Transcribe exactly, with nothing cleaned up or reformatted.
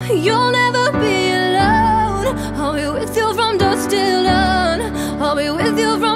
You'll never be alone. I'll be with you from dusk till dawn. I'll be with you from